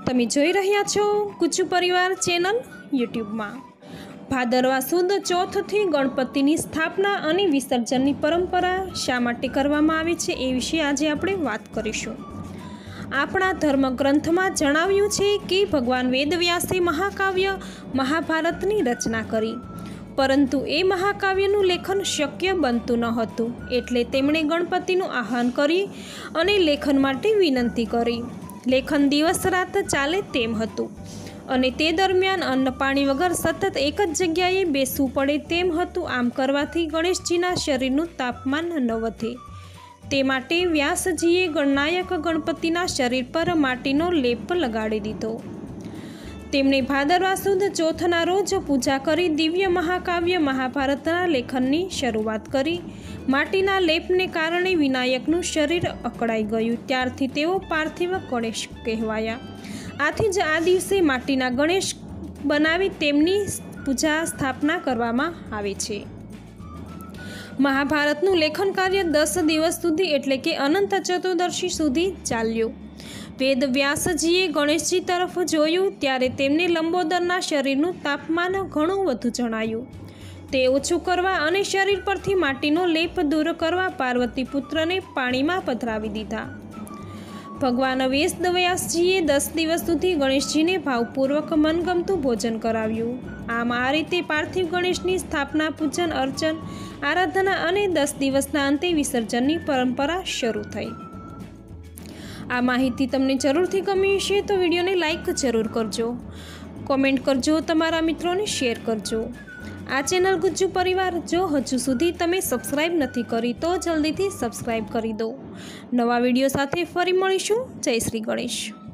તમે જોઈ રહ્યા છો ગુજ્જુ પરિવાર ચેનલ યુટ્યુબમાં। ભાદરવા સુદ ચોથથી ગણપતિની સ્થાપના અને વિસર્જનની પરંપરા શા માટે કરવામાં આવે છે એ વિશે આજે આપણે વાત કરીશું। આપણા ધર્મગ્રંથમાં જણાવ્યું છે કે ભગવાન વેદવ્યાસે મહાકાવ્ય મહાભારતની રચના કરી, પરંતુ એ મહાકાવ્યનું લેખન શક્ય બનતું ન હતું, એટલે તેમણે ગણપતિનું આહ્વાન કરી અને લેખન માટે વિનંતી કરી। લેખન દિવસ રાત ચાલે તેમ હતું અને તે દરમિયાન અન્ન પાણી વગર સતત એક જ જગ્યાએ બેસવું પડે તેમ હતું। આમ કરવાથી ગણેશજીના શરીરનું તાપમાન ન વધે, તે માટે વ્યાસજીએ ગણનાયક ગણપતિના શરીર પર માટીનો લેપ લગાડી દીધો। તેમણે ભાદરવા સુદ ચોથના રોજ પૂજા કરી દિવ્ય મહાકાવ્ય મહાભારતના લેખનની શરૂઆત કરી। માટીના લેપને કારણે વિનાયકનું શરીર અકળાઈ ગયું, ત્યારથી તેઓ પાર્થિવ ગણેશ કહેવાયા। આથી જ આ દિવસે માટીના ગણેશ બનાવી તેમની પૂજા સ્થાપના કરવામાં આવે છે। મહાભારતનું લેખન કાર્ય 10 દિવસ સુધી એટલે કે અનંત ચતુર્દશી સુધી ચાલ્યું। વેદ વ્યાસજીએ ગણેશજી તરફ જોયું ત્યારે તેમને લંબોદરના શરીરનું તાપમાન ઘણું વધુ જણાયું। તે ઓછું કરવા અને શરીર પરથી માટીનો લેપ દૂર કરવા પાર્વતી પુત્રને પાણીમાં પધરાવી દીધા। ભગવાન વેદવ્યાસજીએ 10 દિવસ સુધી ગણેશજીને ભાવપૂર્વક મનગમતું ભોજન કરાવ્યું। આમ આ રીતે પાર્થિવ ગણેશની સ્થાપના, પૂજન અર્ચન, આરાધના અને 10 દિવસના અંતે વિસર્જનની પરંપરા શરૂ થઈ। આ માહિતી તમને જરૂરથી ગમી હશે તો વિડીયોને લાઈક જરૂર કરજો, કોમેન્ટ કરજો, તમારા મિત્રોને શેર કરજો। આ ચેનલ ગુજ્જુ પરિવાર જો હજુ સુધી તમે સબસ્ક્રાઈબ નથી કરી તો જલ્દીથી સબસ્ક્રાઈબ કરી દો। નવા વિડીયો સાથે ફરી મળીશું। જય શ્રી ગણેશ।